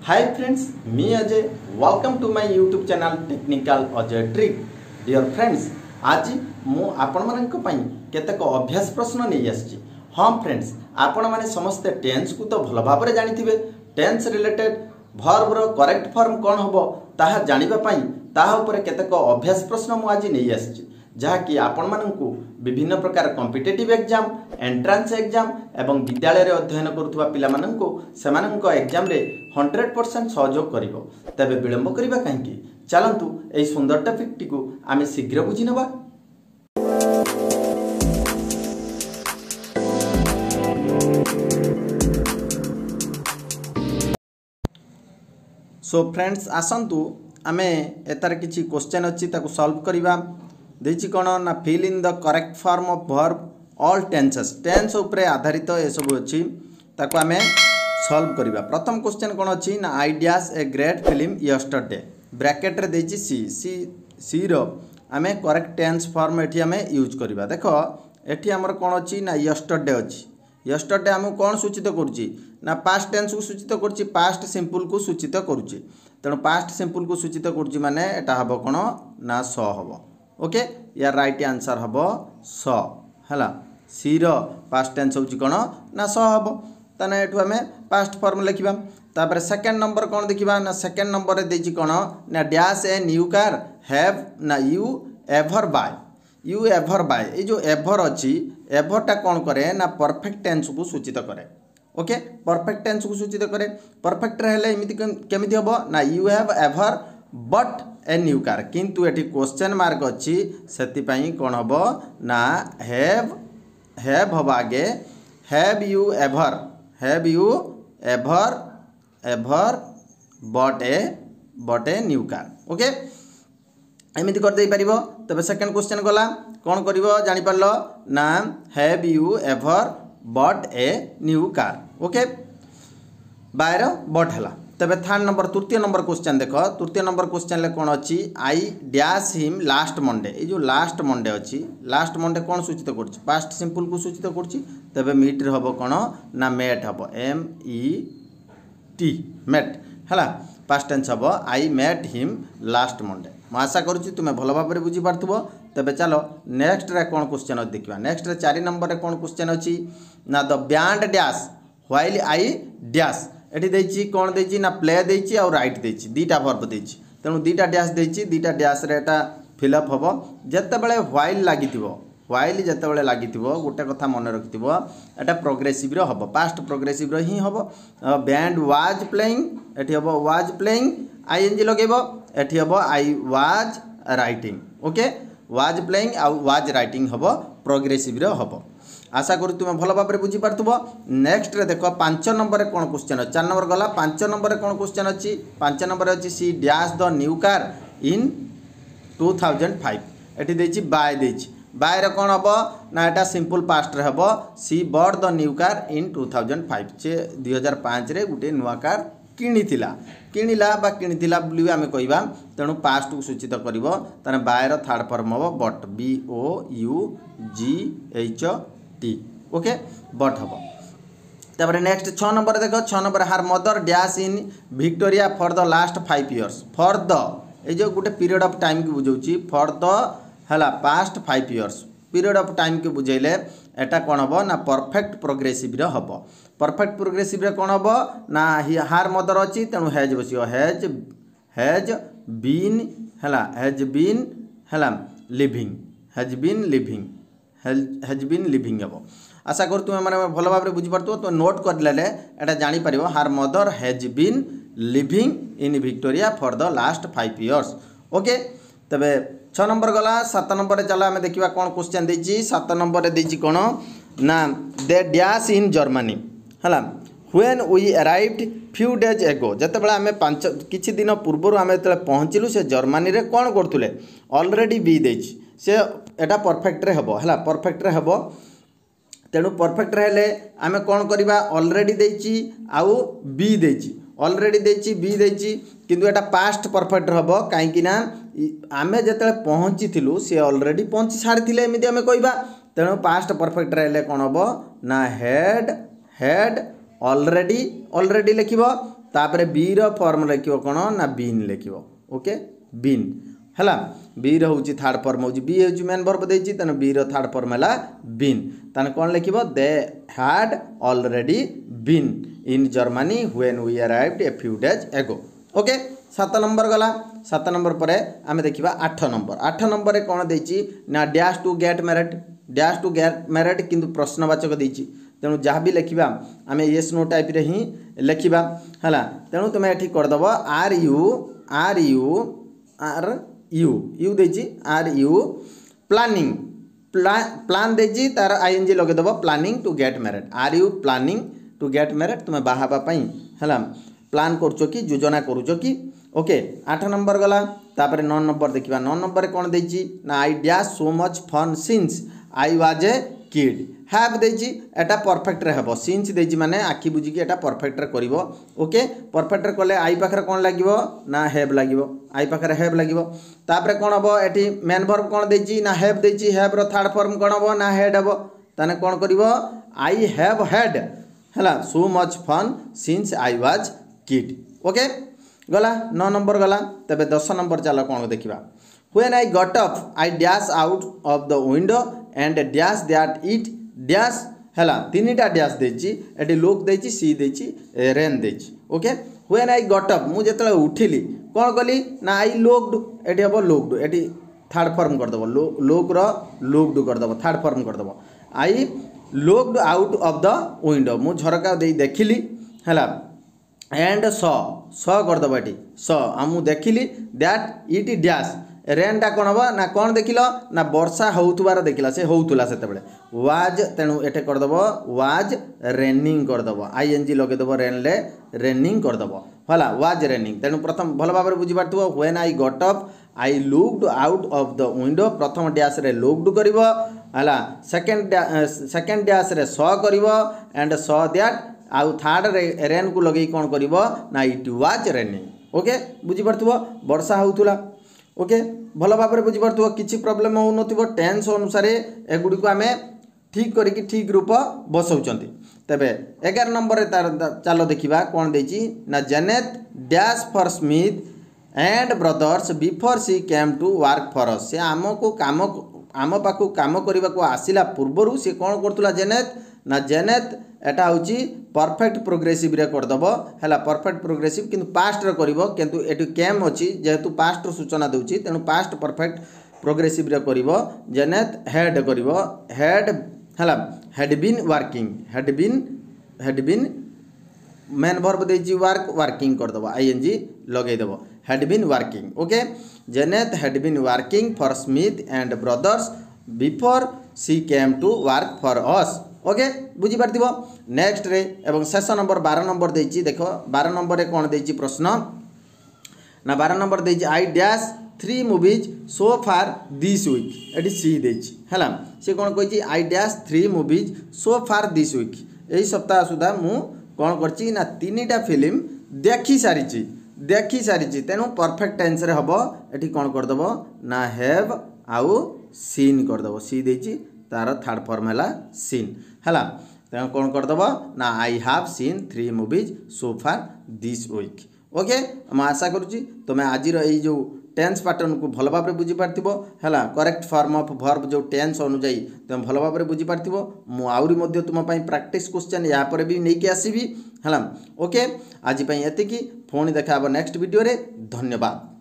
हाय friends, मी Ajay. Welcome to my YouTube channel technical Ajay trick. Dear friends, आज मु आपण मानक पई केतक अभ्यास प्रश्न नहीं आछि। हाँ फ्रेंड्स, आपण माने समस्त टेंस को तो भल भाबरे जानिथिबे। टेंस रिलेटेड वर्ब रो करेक्ट फॉर्म कोन हबो ताहा जानिबा पई ताहा ऊपर केतक अभ्यास प्रश्न मु आज नहीं आछि, जहाँकि आपण मानकु विभिन्न प्रकार कॉम्पिटिटिव एग्जाम, एंट्रांस एग्जाम एवं विद्यालय रे अध्ययन करुवा पिला मानकु सेमानंको एग्जाम रे 100% सहयोग करिवो। तबे विलंब करिबा काहेकि, चलंतु एई सुंदर टॉपिक टिकु आमे शीघ्र बुझि नबा। सो फ्रेंड्स, आसंतु आमे एतार किछि क्वेश्चन अछि ताकु सॉल्व करिबा। देछि कोन ना fill in the correct form of verb all tenses. Tense ऊपर आधारित ए सब अछि ताकु आमे सॉल्व करिबा। प्रथम क्वेश्चन कोन अछि ना I dash a great film yesterday. Bracket रे देछि सी रो आमे करेक्ट टेंस फॉर्म एठी आमे यूज करिबा। देखो एठी हमर कोन अछि ना यस्टरडे अछि। यस्टरडे हम कोन सूचित करूची ना पास्ट टेंस को सूचित करूची, पास्ट सिंपल को सूचित करूची। तेणु पास्ट सिंपल को सूचित करूची माने एटा हबो कोन ना स हबो। ओके, या राइट आंसर हबो स हला। सी रो पास्ट टेंस होची कोन ना स हबो। तने एठु हमें पास्ट फॉर्म लिखिबा। तापर सेकंड नंबर कोन देखिबा ना सेकंड नंबर रे देछि कोन ना dash a new car have ना you ever buy. You ever buy, ए जो एवर अछि एवरटा कोन करे ना परफेक्ट टेंस को सूचित करे। ओके, परफेक्ट टेंस को सूचित करे। परफेक्ट रहले एमिति केमिति हबो ना you have ever bought a new car. किंतु एठी क्वेश्चन मार्क अछि, सेति पई कोन हबो ना हैव हबो आगे। Have you ever bought a new car. Okay, एमिति कर दे परिबो। तबे सेकंड क्वेश्चन गला कोन करिवो जानि परलो ना have you ever bought a new car. Okay, बायर बट हला। तबे थर्ड नंबर तृतीय नंबर क्वेश्चन देखो। तृतीय नंबर क्वेश्चन ले कोन अछि I dash him last Monday. ए जो लास्ट मंडे अछि, लास्ट मंडे कोन सूचित करछि पास्ट सिंपल को सूचित करछि। तबे मीट रे हबो कोन ना मेट हबो, एम ई टी मेट हला। पास्ट टेंस हबो I met him last Monday. मैं आशा करूछि तुमे भल भाबरे बुझी पारथुबो। तबे चलो नेक्स्ट रे कोन क्वेश्चन देखिबा। नेक्स्ट रे 4 नंबर रे कोन क्वेश्चन अछि ना the band dash while I dash. एठी देछि कोन देछि ना प्ले देछि और राइट देछि, दीटा वर्ब देछि। तेनु दीटा डैश देछि, दीटा डैश रे एटा फिल अप हबो। जेतेबेले व्हाइल लागिथिबो, व्हाइल जेतेबेले लागिथिबो गोटे कथा मन रखिथिबो, एटा प्रोग्रेसिव रो हबो, पास्ट प्रोग्रेसिव रो ही हबो। बैंड वाज प्लेइंग, एठी हबो वाज प्लेइंग, आईएनजी लगेबो। एठी हबो I was writing. Okay, was playing आ वाज राइटिंग हबो, प्रोग्रेसिव रो हबो। आशा करू तुम भल भाव में बुझी पार्थुबो। नेक्स्ट रे देखो 5 नंबर रे कोन क्वेश्चन अछि। 4 नंबर गला, 5 नंबर रे कोन क्वेश्चन अछि। 5 नंबर अछि she dash the new car in 2005। एठी देछि बाय देछि। बाय रे कोन हबो ना एटा सिंपल पास्ट रे हबो she bought the new car in 2005। से 2005 रे गुटे नुवा कार किनिला बा किनिथिला बुली आमे कहबा। तेणु पास्ट को सूचित करिवो। तने बाय रो थर्ड फॉर्म हबो bought, B O U G H T. Okay, bought हबो। तापर नेक्स्ट 6 नंबर देखो। 6 number her mother dash in Victoria for the last 5 years. For the ए जो गुटे पीरियड ऑफ टाइम के बुझौची, फॉर द हला पास्ट 5 इयर्स पीरियड ऑफ टाइम के बुझैले एटा कोन हबो ना परफेक्ट प्रोग्रेसिव रे हबो। परफेक्ट प्रोग्रेसिव रे कोन हबो ना हार मदर अछि, तेनु हैज बसियो। हैज बीन हला, हैज बीन हला लिविंग, हैज बीन लिविंग हबो। आशा कर तुम माने भल भाव में बुझी पारतो। तो नोट कर लेले एटा जानि परिबो her mother has been living in Victoria for the last 5 years. Okay, तबे 6 नंबर गला। 7 नंबर रे चला हमें देखिबा कोन क्वेश्चन देछि। 7 नंबर रे देछि कोन ना दे डैश इन जर्मनी हला when we arrived few days ago. जेतेबेला हमें 5 किछि दिन पूर्व हमें जेतेबेला पहुँचिलु से जर्मनी रे कोन करथुले ऑलरेडी बी देछि। से एटा परफेक्ट रे हबो हला, परफेक्ट रे हबो। तेणु परफेक्ट रहले आमे कोन करिबा ऑलरेडी देछि आउ बी देछि, ऑलरेडी देछि बी देछि। किंतु एटा पास्ट परफेक्ट हबो काहे कि ना आमे जेतेबेला पहुँचिथिलु से ऑलरेडी पहुँची सारिथिले एमिति आमे कहबा। तेणु पास्ट परफेक्ट रहले कोन हबो ना हैड ऑलरेडी लिखिबो। तापर बी रो फॉर्म लिखिबो कोन ना बीन लिखिबो ओके बीन हला बी रो होची थर्ड फॉर्म होची बी होची मेन वर्ब देची तने बी रो थर्ड फॉर्म हला बीन तने कोन लिखिबो they had already been in Germany when we arrived a few days ago okay 7 number गला 7 नंबर पर आमे देखिबा 8 नंबर रे कोन देची ना डैश टू गेट मैरिड किंतु प्रश्नवाचक देची तेणु जहाँ भी लिखा आम येस नो टाइप रे ही लिखा है तेणु तुम ये कर दब आर यू देची आर यू प्लानिंग प्लान देची तार आईएनजी लगे दब planning to get married are you planning to get married तुम बाहाबाई है प्लान करुच कि योजना करुच कि ओके 8 नंबर गला तापर 9 नंबर देखिबा 9 नंबर कौन देची ना I dash so much fun since I was a kid have देची एटा परफेक्ट रे हबो सिंस देची माने आखि बुझी कि एटा परफेक्ट रे करिवो ओके परफेक्ट रे कले आई पाखरे कोन लागिवो ना हैव लागिवो आई पाखरे हैव लागिवो तापर कोन हबो एठी मेन वर्ब कोन देची ना हैव देची हैव रो थर्ड फॉर्म कोन हबो ना हेड हबो तने कोन करिवो आई हैव हेड हला so much fun since I was kid okay गला 9 नंबर गला तबे 10 नंबर चलो कोन देखिबा when I got up I dash out of the window and dash that it dash हला तीनटा डैश देची एटी लोक देची सी देची रेन देची okay when I got up मु जेतले उठिली कोन कली ना आई लोक्ड एटी हबो लोक्ड एटी थर्ड फॉर्म कर दबो लोक रो लोक्ड कर दबो थर्ड फॉर्म कर दबो I looked out of the window मु झरका दे देखिली हला एंड सॉ कर दबो एटी सॉ आमु देखिली दैट इट डैश रेनटा कौन हम ना कौन देखिल ना वर्षा होउतुबार देखिला से होउतुला सेते बेले वाज तेणु एटे कर दबो वाज रेनिंग कर दबो आईएनजी लगे दबो रेन ले रेनिंग कर दबो हला वाज रेनिंग तेणु प्रथम भल भाबरे बुझी पारथुबो when I got up I looked out of the window प्रथम डैश रे लुक्ड करिवो हला सेकंड डैश रे सॉ करिवो एंड सॉ दैट आउ थर्ड रे रेन को लगे कौन करिवो ना इट वाज रेनिंग ओके बुझी पारथुबो वर्षा होउतुला ओके भल भाव में बुझीपार किसी प्रोब्लेम हो नथिबो टेंस अनुसार एगुड़ी को आम ठीक करिकी ठीक रूप बसौचंती तेबे 11 नंबर तार चलो देखिबा कौन देची ना Janet dash for Smith and brothers before she came to work for us से आमको काम आम पाखु काम करने को आसिला पूर्वर सी कौन करतुला जेनेत ना जेनेत एटा होची परफेक्ट प्रोग्रेसिव रे कर दबो हैला परफेक्ट प्रोग्रेसिव किंतु पास्ट रे करिवो किंतु एटु केम अछि जेहेतु पास्ट रो सूचना देउची तेनु पास्ट परफेक्ट प्रोग्रेसिव रे करिवो जेनेत हेड करिवो हेड हैला हेड बीन मेन वर्ब देची वर्किंग कर दबो आईएनजी लगे दबो had been working okay Janet had been working for Smith and brothers before she came to work for us okay बुझी पारथिबो नेक्स्ट रे एवं शेष नंबर 12 नंबर देची देखो 12 नंबर रे कोन देची प्रश्न ना 12 नंबर देची I dash 3 movies so far this week एटी सी देची हला से कोन कहची I dash 3 movies so far this week एही सप्ताह सुधा मु कोन करची ना तीनटा फिल्म देखि सारिची तेनु परफेक्ट टेंस रे हबो एटी कोन कर दबो ना हैव आउ सीन कर दबो सी देची तार थर्ड फॉर्म है सीन है तेना कौन करदेव ना I have seen 3 movies so far this week okay मैं आशा करुँची तुम्हें आज जो टेंस पैटर्न को भल भाव बुझी पार्थिबो है करेक्ट फॉर्म ऑफ वर्ब जो टेंस अनुजाई तुम भल भाव बुझी पार्थिबो मु आउरी तुम प्रैक्टिस क्वेश्चन या पर भी नहीं कि आसबि है ओके आज एतिकी पुणी देखा नेक्स्ट वीडियो रे धन्यवाद।